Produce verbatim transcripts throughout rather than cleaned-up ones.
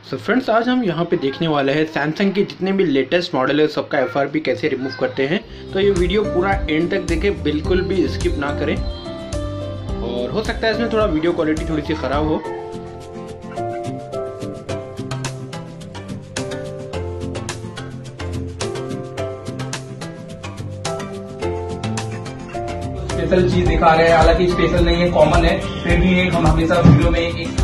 So friends, आज हम यहाँ पे देखने वाले हैं सैमसंग के जितने भी लेटेस्ट मॉडल है सबका एफ आर पी कैसे रिमूव करते हैं। तो ये वीडियो पूरा एंड तक देखें, बिल्कुल भी स्किप ना करें। और हो सकता है इसमें थोड़ा वीडियो क्वालिटी थोड़ी सी ख़राब हो। स्पेशल चीज दिखा रहे हैं, हालांकि स्पेशल नहीं है, कॉमन है, फिर भी एक हम हमेशा वीडियो में एक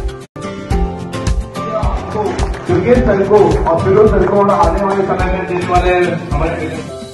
क्रिकेट सर को और फिरोज सर को आने वाले समय में देने वाले हमारे।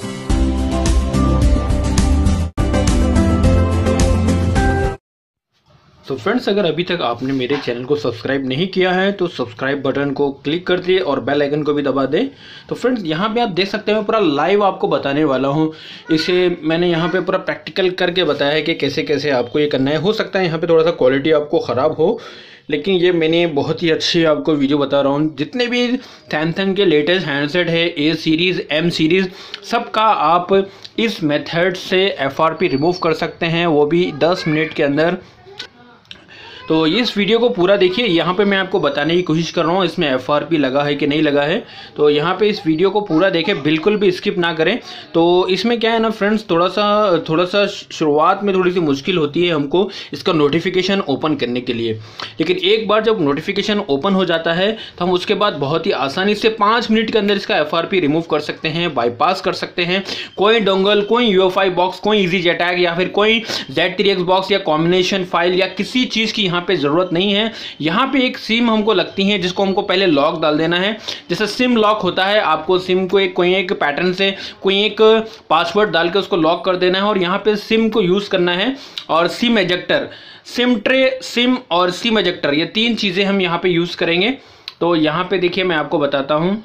तो फ्रेंड्स, अगर अभी तक आपने मेरे चैनल को सब्सक्राइब नहीं किया है तो सब्सक्राइब बटन को क्लिक कर दिए और बेल आइकन को भी दबा दें। तो फ्रेंड्स, यहाँ पे आप देख सकते हैं, पूरा लाइव आपको बताने वाला हूँ। इसे मैंने यहाँ पे पूरा प्रैक्टिकल करके बताया है कि कैसे कैसे आपको ये करना है। हो सकता है यहाँ पे थोड़ा सा क्वालिटी आपको ख़राब हो, लेकिन ये मैंने बहुत ही अच्छी आपको वीडियो बता रहा हूँ। जितने भी सैमसंग के लेटेस्ट हैंडसेट है, ए सीरीज़, एम सीरीज़, सबका आप इस मेथड से एफ आर पी रिमूव कर सकते हैं, वो भी दस मिनट के अंदर। तो इस वीडियो को पूरा देखिए। यहाँ पे मैं आपको बताने की कोशिश कर रहा हूँ इसमें एफ आर पी लगा है कि नहीं लगा है। तो यहाँ पे इस वीडियो को पूरा देखें, बिल्कुल भी स्किप ना करें। तो इसमें क्या है ना फ्रेंड्स, थोड़ा सा थोड़ा सा शुरुआत में थोड़ी सी मुश्किल होती है हमको इसका नोटिफिकेशन ओपन करने के लिए, लेकिन एक बार जब नोटिफिकेशन ओपन हो जाता है तो हम उसके बाद बहुत ही आसानी से पाँच मिनट के अंदर इसका एफ आर पी रिमूव कर सकते हैं, बाईपास कर सकते हैं। कोई डोंगल, कोई यू एफ आई बॉक्स, कोई ईजी जेट टैग या फिर कोई जेड थ्री एक्स बॉक्स या कॉम्बिनेशन फाइल या किसी चीज़ की यहाँ पे जरूरत नहीं है। यहाँ पे एक सिम हमको लगती है जिसको हमको पहले लॉक डाल देना है। जैसे सिम लॉक होता है, आपको सिम को एक कोई एक पैटर्न से कोई एक पासवर्ड डाल के उसको लॉक कर देना है और यहाँ पे सिम को यूज़ करना है। और sim ejector, sim tray, sim और सिम एजेक्टर, ये तीन चीज़ें हम यहाँ पे यूज़ करेंगे। तो यहाँ पे देखिए, मैं आपको बताता हूँ।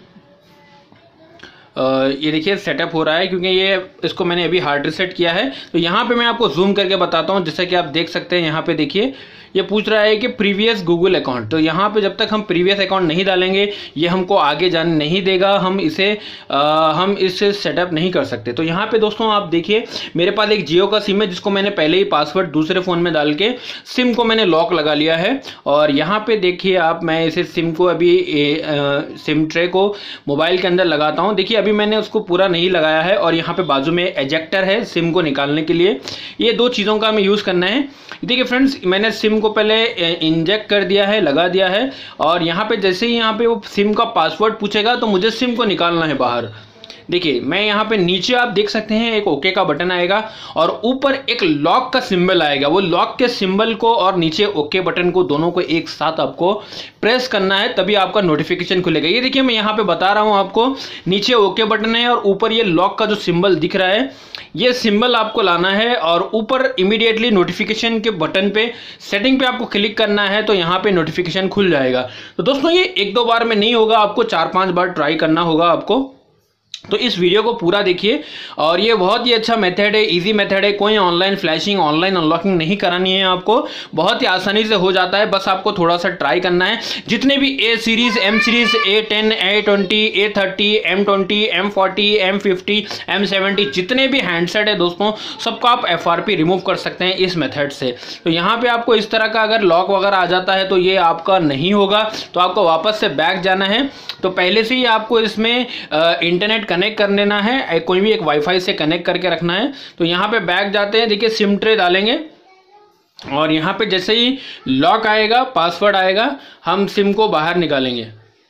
Uh, ये देखिए सेटअप हो रहा है, क्योंकि ये इसको मैंने अभी हार्ड रीसेट किया है। तो यहाँ पे मैं आपको जूम करके बताता हूँ। जैसा कि आप देख सकते हैं, यहाँ पे देखिए ये पूछ रहा है कि प्रीवियस गूगल अकाउंट। तो यहाँ पे जब तक हम प्रीवियस अकाउंट नहीं डालेंगे ये हमको आगे जाने नहीं देगा, हम इसे आ, हम इसे सेटअप नहीं कर सकते। तो यहाँ पे दोस्तों आप देखिए, मेरे पास एक जियो का सिम है जिसको मैंने पहले ही पासवर्ड दूसरे फ़ोन में डाल के सिम को मैंने लॉक लगा लिया है। और यहाँ पे देखिए आप, मैं इसे सिम को अभी ए, आ, सिम ट्रे को मोबाइल के अंदर लगाता हूँ। देखिए अभी मैंने उसको पूरा नहीं लगाया है और यहाँ पे बाजू में एजेक्टर है सिम को निकालने के लिए। ये दो चीज़ों का हमें यूज़ करना है। देखिए फ्रेंड्स, मैंने सिम को पहले इंजेक्ट कर दिया है, लगा दिया है। और यहाँ पे जैसे ही यहाँ पे वो सिम का पासवर्ड पूछेगा तो मुझे सिम को निकालना है बाहर। देखिए मैं यहाँ पे नीचे आप देख सकते हैं एक ओके का बटन आएगा और ऊपर एक लॉक का सिंबल आएगा। वो लॉक के सिंबल को और नीचे ओके बटन को, दोनों को एक साथ आपको प्रेस करना है, तभी आपका नोटिफिकेशन खुलेगा। ये देखिए मैं यहाँ पे बता रहा हूँ आपको, नीचे ओके बटन है और ऊपर ये लॉक का जो सिंबल दिख रहा है, ये सिंबल आपको लाना है और ऊपर इमीडिएटली नोटिफिकेशन के बटन पे सेटिंग पे आपको क्लिक करना है, तो यहाँ पे नोटिफिकेशन खुल जाएगा। तो दोस्तों ये एक दो बार में नहीं होगा, आपको चार पांच बार ट्राई करना होगा आपको। तो इस वीडियो को पूरा देखिए। और ये बहुत ही अच्छा मेथड है, इजी मेथड है। कोई ऑनलाइन फ्लैशिंग, ऑनलाइन अनलॉकिंग नहीं करानी है आपको, बहुत ही आसानी से हो जाता है। बस आपको थोड़ा सा ट्राई करना है। जितने भी A series, M series, A ten, A twenty, A thirty, M twenty, M forty, M fifty, M seventy, जितने भी हैंडसेट है दोस्तों, सबको आप एफ आर पी रिमूव कर सकते हैं इस मेथड से। तो यहाँ पे आपको इस तरह का अगर लॉक वगैरह आ जाता है तो ये आपका नहीं होगा, तो आपको वापस से बैक जाना है। तो पहले से ही आपको इसमें इंटरनेट कनेक्ट कर लेना है, कोई भी एक वाईफाई से कनेक्ट करके रखना है। तो यहाँ पे बैक जाते हैं, देखिए सिम ट्रे डालेंगे और यहाँ पे जैसे ही लॉक आएगा, पासवर्ड आएगा, हम सिम को बाहर निकालेंगे।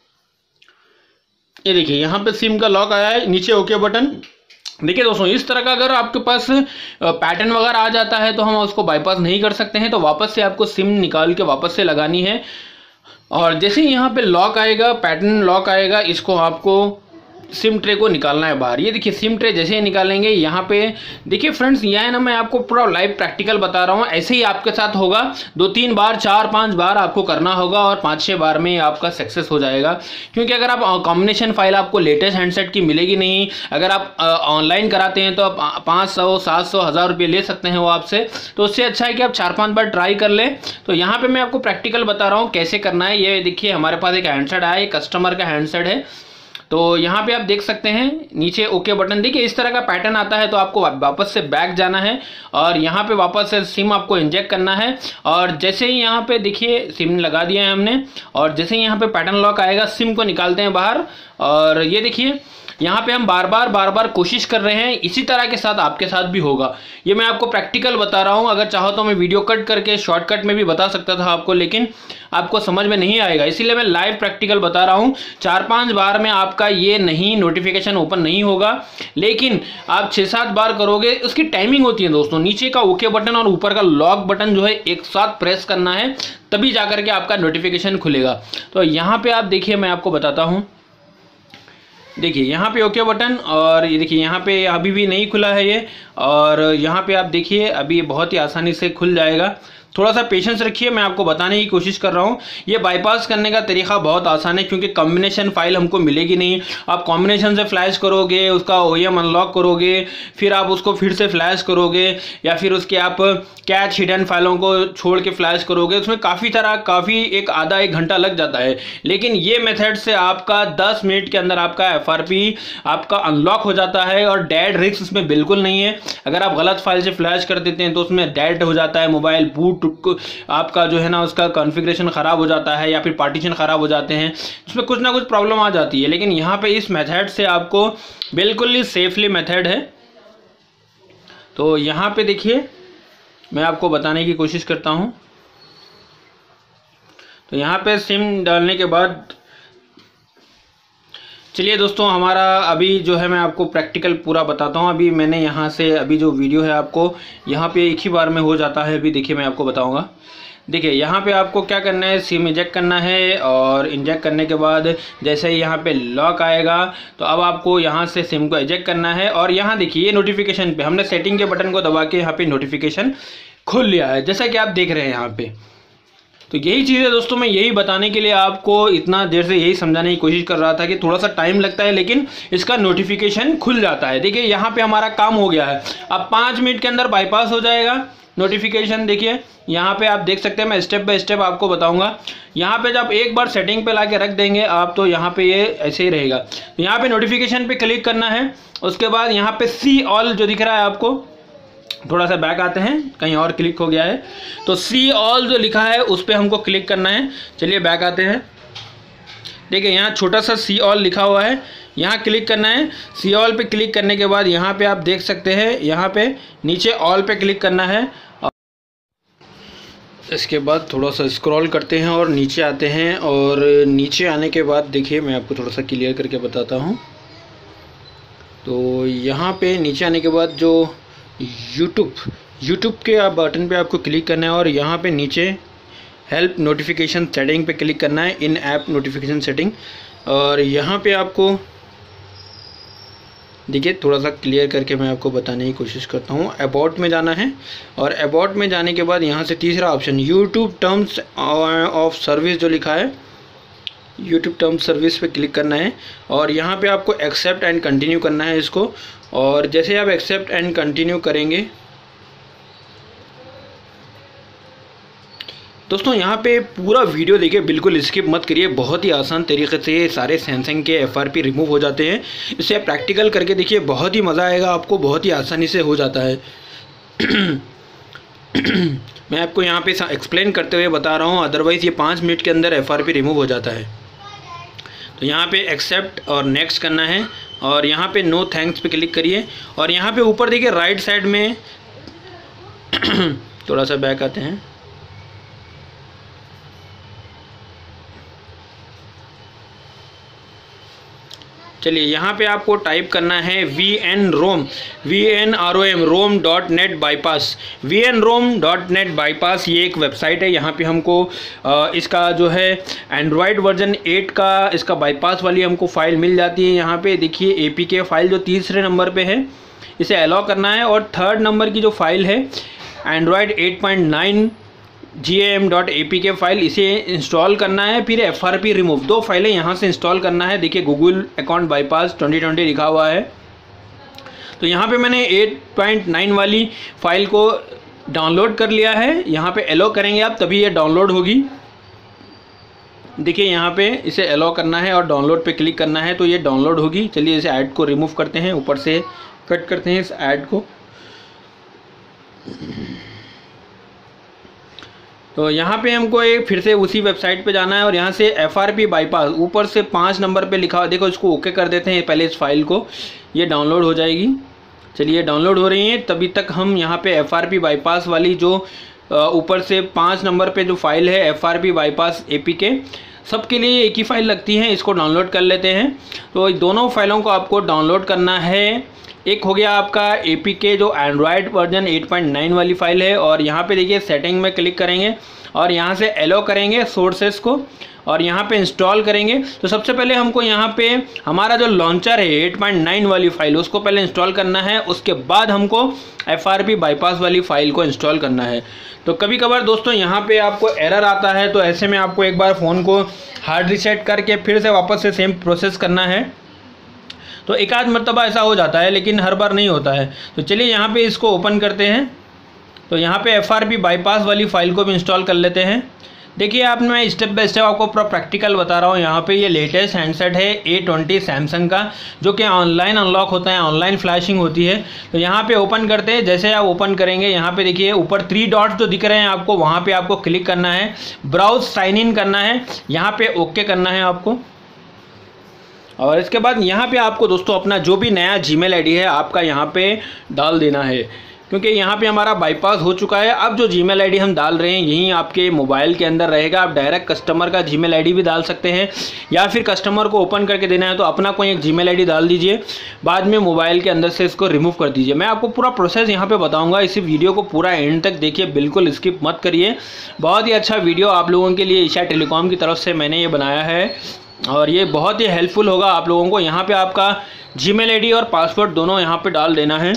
ये देखिए यहाँ पे सिम का लॉक आया है, नीचे ओके बटन। देखिए दोस्तों, इस तरह का अगर आपके पास पैटर्न वगैरह आ जाता है तो हम उसको बाईपास नहीं कर सकते हैं। तो वापस से आपको सिम निकाल के वापस से लगानी है। और जैसे ही यहाँ पे लॉक आएगा, पैटर्न लॉक आएगा, इसको आपको सिम ट्रे को निकालना है बाहर। ये देखिए सिम ट्रे जैसे ही निकालेंगे, यहाँ पे देखिए फ्रेंड्स, यह है ना, मैं आपको पूरा लाइव प्रैक्टिकल बता रहा हूँ। ऐसे ही आपके साथ होगा, दो तीन बार, चार पांच बार आपको करना होगा और पाँच छः बार में आपका सक्सेस हो जाएगा। क्योंकि अगर आप कॉम्बिनेशन फाइल आपको लेटेस्ट हैंडसेट की मिलेगी नहीं, अगर आप ऑनलाइन कराते हैं तो आप पाँच सौ सात सौ हज़ार रुपये ले सकते हैं वो आपसे। तो उससे अच्छा है कि आप चार पाँच बार ट्राई कर लें। तो यहाँ पर मैं आपको प्रैक्टिकल बता रहा हूँ कैसे करना है। ये देखिए हमारे पास एक हैंडसेट आया है, कस्टमर का हैंडसेट है। तो यहाँ पे आप देख सकते हैं नीचे ओके बटन, देखिए इस तरह का पैटर्न आता है। तो आपको वापस से बैक जाना है और यहाँ पे वापस से सिम आपको इंजेक्ट करना है। और जैसे ही यहाँ पे देखिए सिम लगा दिया है हमने, और जैसे ही यहाँ पे पैटर्न लॉक आएगा सिम को निकालते हैं बाहर। और ये देखिए यहाँ पे हम बार बार बार बार कोशिश कर रहे हैं, इसी तरह के साथ आपके साथ भी होगा। ये मैं आपको प्रैक्टिकल बता रहा हूँ, अगर चाहो तो मैं वीडियो कट करके शॉर्टकट में भी बता सकता था आपको, लेकिन आपको समझ में नहीं आएगा, इसीलिए मैं लाइव प्रैक्टिकल बता रहा हूँ। चार पांच बार में आपका ये नहीं नोटिफिकेशन ओपन नहीं होगा, लेकिन आप छः सात बार करोगे। उसकी टाइमिंग होती है दोस्तों, नीचे का ओके बटन और ऊपर का लॉक बटन जो है एक साथ प्रेस करना है, तभी जाकर के आपका नोटिफिकेशन खुलेगा। तो यहाँ पे आप देखिए मैं आपको बताता हूँ, देखिए यहाँ पे ओके बटन, और ये देखिए यहाँ पे अभी भी नहीं खुला है ये, और यहाँ पे आप देखिए अभी बहुत ही आसानी से खुल जाएगा। थोड़ा सा पेशेंस रखिए, मैं आपको बताने की कोशिश कर रहा हूँ। ये बाईपास करने का तरीका बहुत आसान है, क्योंकि कॉम्बिनेशन फाइल हमको मिलेगी नहीं। आप कॉम्बिनेशन से फ्लैश करोगे, उसका ओएम अनलॉक करोगे, फिर आप उसको फिर से फ्लैश करोगे, या फिर उसके आप कैच हिडन फाइलों को छोड़ के फ्लैश करोगे, उसमें काफ़ी तरह काफ़ी एक आधा एक घंटा लग जाता है। लेकिन ये मेथड से आपका दस मिनट के अंदर आपका एफआरपी आपका अनलॉक हो जाता है, और डेड रिस्क इसमें बिल्कुल नहीं है। अगर आप गलत फाइल से फ्लैश कर देते हैं तो उसमें डेड हो जाता है मोबाइल, बूट आपका जो है ना उसका कॉन्फ़िगरेशन ख़राब हो जाता है, या फिर पार्टीशन ख़राब हो जाते हैं, उसमें कुछ ना कुछ प्रॉब्लम आ जाती है। लेकिन यहाँ पे इस मेथड से आपको बिल्कुल ही सेफली मेथड है। तो यहाँ पे देखिए मैं आपको बताने की कोशिश करता हूँ। तो यहाँ पे सिम डालने के बाद चलिए दोस्तों, हमारा अभी जो है मैं आपको प्रैक्टिकल पूरा बताता हूँ। अभी मैंने यहाँ से अभी जो वीडियो है आपको यहाँ पे एक ही बार में हो जाता है। अभी देखिए मैं आपको बताऊँगा। देखिए यहाँ पे आपको क्या करना है, सिम इंजेक्ट करना है, और इंजेक्ट करने के बाद जैसे ही यहाँ पे लॉक आएगा तो अब आपको यहाँ से सिम को इंजेक्ट करना है। और यहाँ देखिए नोटिफिकेशन पे हमने सेटिंग के बटन को दबा के यहाँ पे नोटिफिकेशन खोल लिया है, जैसा कि आप देख रहे हैं यहाँ पे। तो यही चीज़ है दोस्तों, मैं यही बताने के लिए आपको इतना देर से यही समझाने की कोशिश कर रहा था कि थोड़ा सा टाइम लगता है, लेकिन इसका नोटिफिकेशन खुल जाता है। देखिए यहाँ पे हमारा काम हो गया है, अब पाँच मिनट के अंदर बाईपास हो जाएगा नोटिफिकेशन। देखिए यहाँ पे आप देख सकते हैं, मैं स्टेप बाय स्टेप आपको बताऊंगा। यहाँ पे जब एक बार सेटिंग पे लाके रख देंगे आप, तो यहाँ पे ये ऐसे ही रहेगा। तो यहाँ पे नोटिफिकेशन पे क्लिक करना है, उसके बाद यहाँ पे सी ऑल जो दिख रहा है आपको, थोड़ा सा बैक आते हैं, कहीं और क्लिक हो गया है, तो सी ऑल जो लिखा है उस पर हमको क्लिक करना है। चलिए बैक आते हैं। देखिए यहाँ छोटा सा सी ऑल लिखा हुआ है, यहाँ क्लिक करना है। सी ऑल पे क्लिक करने के बाद यहाँ पे आप देख सकते हैं, यहाँ पे नीचे ऑल पे क्लिक करना है। इसके बाद थोड़ा सा स्क्रॉल करते हैं और नीचे आते हैं, और नीचे आने के बाद देखिए मैं आपको थोड़ा सा क्लियर करके बताता हूँ। तो यहाँ पे नीचे आने के बाद जो यूट्यूब यूट्यूब के आप बटन पे आपको क्लिक करना है, और यहाँ पे नीचे हेल्प नोटिफिकेशन सेटिंग पे क्लिक करना है, इन ऐप नोटिफिकेशन सेटिंग। और यहाँ पे आपको देखिए थोड़ा सा क्लियर करके मैं आपको बताने की कोशिश करता हूँ। अबाउट में जाना है, और अबाउट में जाने के बाद यहाँ से तीसरा option YouTube terms of service जो लिखा है, यूट्यूब टर्म्स सर्विस पे क्लिक करना है, और यहाँ पे आपको एक्सेप्ट एंड कंटिन्यू करना है इसको। और जैसे आप एक्सेप्ट एंड कंटिन्यू करेंगे दोस्तों, यहाँ पे पूरा वीडियो देखिए, बिल्कुल स्किप मत करिए। बहुत ही आसान तरीके से ये सारे सैमसंग के एफआरपी रिमूव हो जाते हैं। इसे प्रैक्टिकल करके देखिए, बहुत ही मज़ा आएगा आपको, बहुत ही आसानी से हो जाता है। मैं आपको यहाँ पे एक्सप्लेन करते हुए बता रहा हूँ, अदरवाइज़ ये पाँच मिनट के अंदर एफआरपी रिमूव हो जाता है। तो यहाँ पे एक्सेप्ट और नेक्स्ट करना है, और यहाँ पे नो थैंक्स पे क्लिक करिए। और यहाँ पे ऊपर देखिए राइट साइड में थोड़ा सा बैक आते हैं। चलिए यहाँ पे आपको टाइप करना है V N rom, V N R O M rom dot net bypass. V N rom dot net bypass ये एक वेबसाइट है। यहाँ पे हमको आ, इसका जो है एंड्रॉयड वर्जन एट का इसका बाईपास वाली हमको फ़ाइल मिल जाती है। यहाँ पे देखिए ए पी के फाइल जो तीसरे नंबर पे है, इसे अलाउ करना है। और थर्ड नंबर की जो फाइल है Android eight point nine G A M dot A P K file, इसे इंस्टॉल करना है। फिर एफ आर पी रिमूव, दो फाइलें यहाँ से इंस्टॉल करना है। देखिए Google account bypass twenty twenty लिखा हुआ है। तो यहाँ पे मैंने एट पॉइंट नाइन वाली फ़ाइल को डाउनलोड कर लिया है। यहाँ पे एलो करेंगे आप, तभी ये डाउनलोड होगी। देखिए यहाँ पे इसे अलाउ करना है और डाउनलोड पे क्लिक करना है तो ये डाउनलोड होगी। चलिए इसे ऐड को रिमूव करते हैं, ऊपर से कट करते हैं इस ऐड को। तो यहाँ पे हमको एक फिर से उसी वेबसाइट पे जाना है और यहाँ से एफ आर पी बाईपास ऊपर से पाँच नंबर पे लिखा हुआ, देखो इसको ओके कर देते हैं पहले इस फाइल को, ये डाउनलोड हो जाएगी। चलिए डाउनलोड हो रही है, तभी तक हम यहाँ पे एफ आर पी बाईपास वाली जो ऊपर से पाँच नंबर पे जो फाइल है F R P bypass A P K, सबके लिए एक ही फाइल लगती है, इसको डाउनलोड कर लेते हैं। तो दोनों फाइलों को आपको डाउनलोड करना है। एक हो गया आपका ए पी के जो Android version eight point nine वाली फाइल है, और यहाँ पे देखिए सेटिंग में क्लिक करेंगे और यहाँ से एलो करेंगे सोर्सेस को और यहाँ पे इंस्टॉल करेंगे। तो सबसे पहले हमको यहाँ पे हमारा जो लॉन्चर है एट पॉइंट नाइन वाली फाइल उसको पहले इंस्टॉल करना है, उसके बाद हमको एफ आर पी बाईपास वाली फाइल को इंस्टॉल करना है। तो कभी कभार दोस्तों यहाँ पे आपको एरर आता है, तो ऐसे में आपको एक बार फ़ोन को हार्ड रीसेट करके फिर से वापस से सेम प्रोसेस करना है। तो एक आध मरतबा ऐसा हो जाता है लेकिन हर बार नहीं होता है। तो चलिए यहाँ पे इसको ओपन करते हैं। तो यहाँ पे एफ आर पी बाईपास वाली फ़ाइल को भी इंस्टॉल कर लेते हैं। देखिए आप मैं स्टेप बाय स्टेप आपको पूरा प्रैक्टिकल बता रहा हूँ। यहाँ पे ये लेटेस्ट हैंडसेट है ए ट्वेंटी सैमसंग का, जो कि ऑनलाइन अनलॉक होता है, ऑनलाइन फ्लैशिंग होती है। तो यहाँ पे ओपन करते हैं। जैसे आप ओपन करेंगे यहाँ पे देखिए ऊपर थ्री डॉट्स जो दिख रहे हैं आपको, वहाँ पे आपको क्लिक करना है, ब्राउज साइन इन करना है, यहाँ पे ओके करना है आपको। और इसके बाद यहाँ पे आपको दोस्तों अपना जो भी नया जीमेल आईडी है आपका यहाँ पे डाल देना है, क्योंकि यहाँ पे हमारा बाईपास हो चुका है। अब जो जीमेल आईडी हम डाल रहे हैं यही आपके मोबाइल के अंदर रहेगा। आप डायरेक्ट कस्टमर का जीमेल आईडी भी डाल सकते हैं, या फिर कस्टमर को ओपन करके देना है तो अपना कोई एक जीमेल आईडी डाल दीजिए, बाद में मोबाइल के अंदर से इसको रिमूव कर दीजिए। मैं आपको पूरा प्रोसेस यहाँ पे बताऊँगा, इसी वीडियो को पूरा एंड तक देखिए, बिल्कुल स्किप मत करिए। बहुत ही अच्छा वीडियो आप लोगों के लिए ईशा टेलीकॉम की तरफ से मैंने ये बनाया है और ये बहुत ही हेल्पफुल होगा आप लोगों को। यहाँ पे आपका जीमेल आईडी और पासवर्ड दोनों यहाँ पे डाल देना है।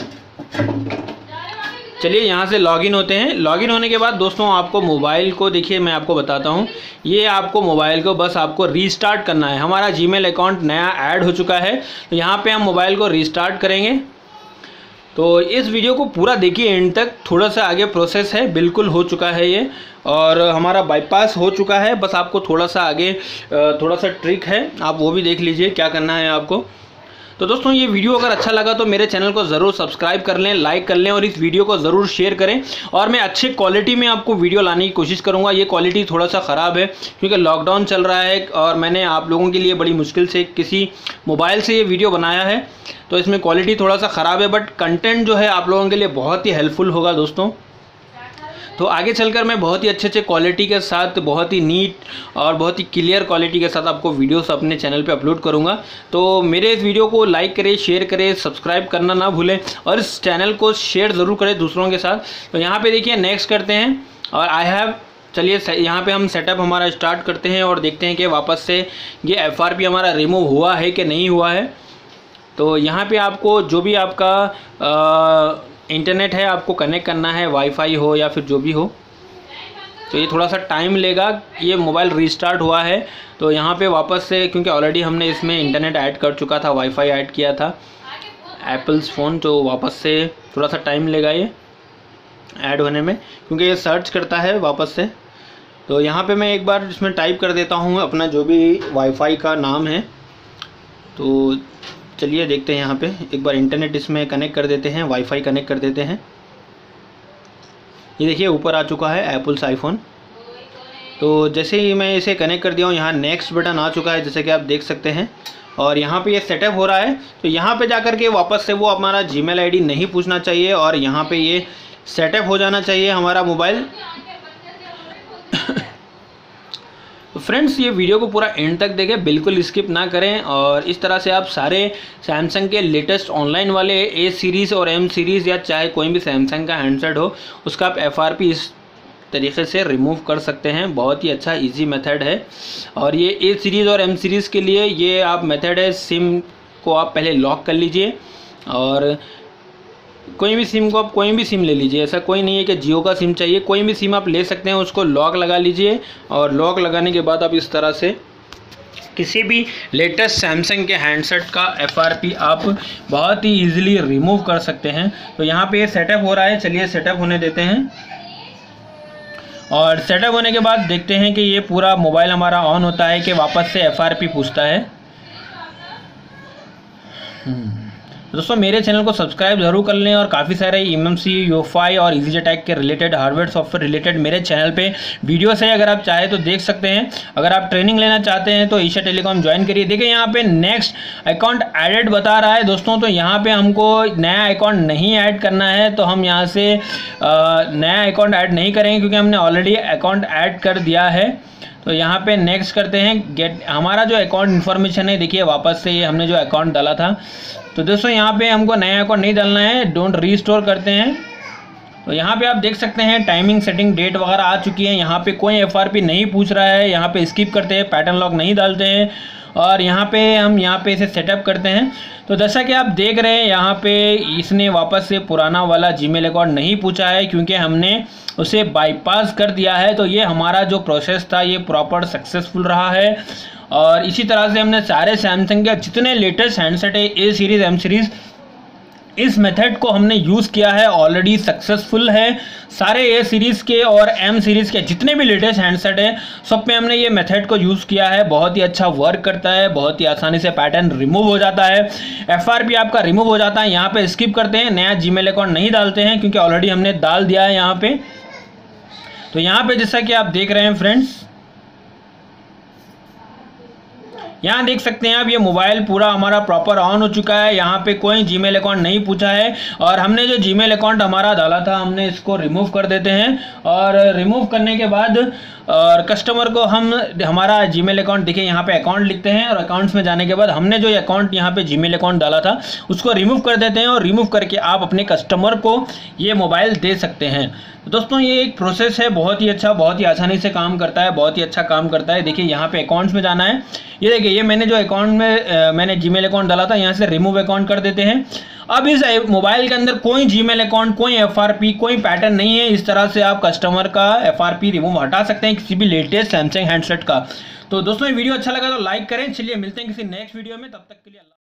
चलिए यहाँ से लॉगिन होते हैं। लॉगिन होने के बाद दोस्तों आपको मोबाइल को देखिए मैं आपको बताता हूँ, ये आपको मोबाइल को बस आपको रीस्टार्ट करना है। हमारा जीमेल अकाउंट नया ऐड हो चुका है, तो यहाँ पे हम मोबाइल को रीस्टार्ट करेंगे। तो इस वीडियो को पूरा देखिए एंड तक, थोड़ा सा आगे प्रोसेस है, बिल्कुल हो चुका है ये और हमारा बाईपास हो चुका है। बस आपको थोड़ा सा आगे थोड़ा सा ट्रिक है, आप वो भी देख लीजिए क्या करना है आपको। तो दोस्तों ये वीडियो अगर अच्छा लगा तो मेरे चैनल को ज़रूर सब्सक्राइब कर लें, लाइक कर लें और इस वीडियो को ज़रूर शेयर करें। और मैं अच्छे क्वालिटी में आपको वीडियो लाने की कोशिश करूंगा। ये क्वालिटी थोड़ा सा ख़राब है क्योंकि लॉकडाउन चल रहा है और मैंने आप लोगों के लिए बड़ी मुश्किल से किसी मोबाइल से ये वीडियो बनाया है, तो इसमें क्वालिटी थोड़ा सा ख़राब है, बट कंटेंट जो है आप लोगों के लिए बहुत ही हेल्पफुल होगा दोस्तों। तो आगे चलकर मैं बहुत ही अच्छे अच्छे क्वालिटी के साथ, बहुत ही नीट और बहुत ही क्लियर क्वालिटी के साथ आपको वीडियोस अपने चैनल पे अपलोड करूंगा। तो मेरे इस वीडियो को लाइक करें, शेयर करें, सब्सक्राइब करना ना भूलें और इस चैनल को शेयर ज़रूर करें दूसरों के साथ। तो यहाँ पे देखिए नेक्स्ट करते हैं और आई हैव, चलिए यहाँ पे हम सेटअप हमारा स्टार्ट करते हैं और देखते हैं कि वापस से ये एफ आर पी हमारा रिमूव हुआ है कि नहीं हुआ है। तो यहाँ पर आपको जो भी आपका आ, इंटरनेट है आपको कनेक्ट करना है, वाईफाई हो या फिर जो भी हो। तो ये थोड़ा सा टाइम लेगा। ये मोबाइल रीस्टार्ट हुआ है तो यहाँ पे वापस से, क्योंकि ऑलरेडी हमने इसमें इंटरनेट ऐड कर चुका था, वाईफाई ऐड किया था एप्पल्स फ़ोन, तो वापस से थोड़ा सा टाइम लेगा ये ऐड होने में, क्योंकि ये सर्च करता है वापस से। तो यहाँ पे मैं एक बार इसमें टाइप कर देता हूँ अपना जो भी वाईफाई का नाम है। तो चलिए देखते हैं, यहाँ पे एक बार इंटरनेट इसमें कनेक्ट कर देते हैं, वाईफाई कनेक्ट कर देते हैं। ये देखिए ऊपर आ चुका है एप्पल्स आईफोन। तो जैसे ही मैं इसे कनेक्ट कर दिया हूँ, यहाँ नेक्स्ट बटन आ चुका है जैसे कि आप देख सकते हैं, और यहाँ पे ये सेटअप हो रहा है। तो यहाँ पे जाकर के वापस से वो हमारा जीमेल आईडी नहीं पूछना चाहिए और यहाँ पे ये सेटअप हो जाना चाहिए हमारा मोबाइल। तो फ्रेंड्स ये वीडियो को पूरा एंड तक देखें, बिल्कुल स्किप ना करें और इस तरह से आप सारे सैमसंग के लेटेस्ट ऑनलाइन वाले ए सीरीज़ और एम सीरीज़ या चाहे कोई भी सैमसंग का हैंडसेट हो उसका आप एफ आर पी इस तरीके से रिमूव कर सकते हैं। बहुत ही अच्छा इजी मेथड है और ये ए सीरीज़ और एम सीरीज़ के लिए ये आप मेथड है, सिम को आप पहले लॉक कर लीजिए और कोई भी सिम को आप कोई भी सिम ले लीजिए, ऐसा कोई नहीं है कि जियो का सिम चाहिए, कोई भी सिम आप ले सकते हैं, उसको लॉक लगा लीजिए और लॉक लगाने के बाद आप इस तरह से किसी भी लेटेस्ट सैमसंग के हैंडसेट का एफ आर पी आप बहुत ही इजीली रिमूव कर सकते हैं। तो यहाँ पे सेटअप हो रहा है, चलिए सेटअप होने देते हैं और सेटअप होने के बाद देखते हैं कि ये पूरा मोबाइल हमारा ऑन होता है कि वापस से एफ आर पी पूछता है। दोस्तों मेरे चैनल को सब्सक्राइब जरूर कर लें और काफ़ी सारे एम एम सी, यूएफआई और ईजीजेट के रिलेटेड हार्डवेयर सॉफ्टवेयर रिलेटेड मेरे चैनल पे वीडियोस है, अगर आप चाहें तो देख सकते हैं। अगर आप ट्रेनिंग लेना चाहते हैं तो ईशा टेलीकॉम ज्वाइन करिए। देखिए यहाँ पे नेक्स्ट अकाउंट एडेड बता रहा है दोस्तों, तो यहाँ पे हमको नया अकाउंट नहीं ऐड करना है, तो हम यहाँ से नया अकाउंट ऐड नहीं करेंगे क्योंकि हमने ऑलरेडी अकाउंट ऐड कर दिया है। तो यहाँ पे नेक्स्ट करते हैं। गेट हमारा जो अकाउंट इन्फॉर्मेशन है, देखिए वापस से ये हमने जो अकाउंट डाला था, तो दोस्तों यहाँ पे हमको नया अकाउंट नहीं डालना है, डोंट रीस्टोर करते हैं। तो यहाँ पे आप देख सकते हैं टाइमिंग, सेटिंग, डेट वगैरह आ चुकी है। यहाँ पे कोई एफ आर पी नहीं पूछ रहा है, यहाँ पे स्किप करते हैं, पैटर्न लॉक नहीं डालते हैं और यहाँ पे हम यहाँ पे इसे सेटअप करते हैं। तो जैसा कि आप देख रहे हैं यहाँ पे इसने वापस से पुराना वाला जीमेल अकाउंट नहीं पूछा है क्योंकि हमने उसे बाईपास कर दिया है। तो ये हमारा जो प्रोसेस था ये प्रॉपर सक्सेसफुल रहा है। और इसी तरह से हमने सारे सैमसंग के जितने लेटेस्ट हैंडसेट है, ए सीरीज़, एम सीरीज़, इस मेथड को हमने यूज़ किया है, ऑलरेडी सक्सेसफुल है। सारे ए सीरीज़ के और एम सीरीज़ के जितने भी लेटेस्ट हैंडसेट है सब पे हमने ये मेथड को यूज़ किया है। बहुत ही अच्छा वर्क करता है, बहुत ही आसानी से पैटर्न रिमूव हो जाता है, एफ आर पी आपका रिमूव हो जाता है। यहाँ पे स्किप करते हैं, नया जीमेल अकाउंट नहीं डालते हैं क्योंकि ऑलरेडी हमने डाल दिया है यहाँ पे। तो यहाँ पे जैसा कि आप देख रहे हैं फ्रेंड्स, यहाँ देख सकते हैं आप ये मोबाइल पूरा हमारा प्रॉपर ऑन हो चुका है। यहाँ पे कोई जीमेल अकाउंट नहीं पूछा है और हमने जो जीमेल अकाउंट हमारा डाला था हमने इसको रिमूव कर देते हैं। और रिमूव करने के बाद और कस्टमर को हम हमारा जीमेल अकाउंट, देखिए यहाँ पे अकाउंट लिखते हैं और अकाउंट्स में जाने के बाद हमने जो अकाउंट यहाँ पे जीमेल अकाउंट डाला था उसको रिमूव कर देते हैं और रिमूव करके आप अपने कस्टमर को ये मोबाइल दे सकते हैं। तो दोस्तों ये एक प्रोसेस है, बहुत ही अच्छा, बहुत ही आसानी से काम करता है, बहुत ही अच्छा काम करता है। देखिए यहाँ पे अकाउंट्स में जाना है, ये देखिए ये मैंने जो अकाउंट में आ, मैंने जीमेल अकाउंट डाला था, यहाँ से रिमूव अकाउंट कर देते हैं। अब इस मोबाइल के अंदर कोई जीमेल अकाउंट, कोई एफ आर पी, कोई पैटर्न नहीं है। इस तरह से आप कस्टमर का एफ आर पी रिमूव हटा सकते हैं किसी भी लेटेस्ट सैमसंग हैंडसेट का। तो दोस्तों ये वीडियो अच्छा लगा तो लाइक करें। चलिए मिलते हैं किसी नेक्स्ट वीडियो में, तब तक के लिए।